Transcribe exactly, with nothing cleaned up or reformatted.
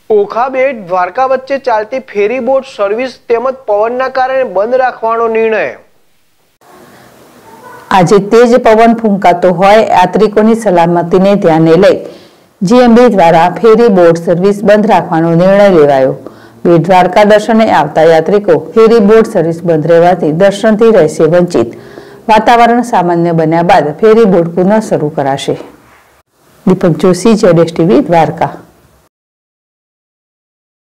ઓખા બેટ દ્વારકા વચ્ચે ચાલતી ફેરી boat service તેમજ પવનના કારણે બંધ રાખવાનો નિર્ણય। આજે તેજ પવન ફૂંકાતો હોય યાત્રિકોની સલામતીને ધ્યાને લઈ જીએમબી દ્વારા ફેરી બોટ સર્વિસ બંધ રાખવાનો નિર્ણય લેવાયો। બેટ દ્વારકા દર્શને આવતા યાત્રિકો ફેરી બોટ સર્વિસ બંધ રહેવાથી દર્શનથી રહેશે વંચિત। વાતાવરણ સામાન્ય બન્યા બાદ ફેરી બોટ પુનઃ શરૂ કરાશે। દીપક જોશી, જેડેશ ટીવી, દ્વારકા।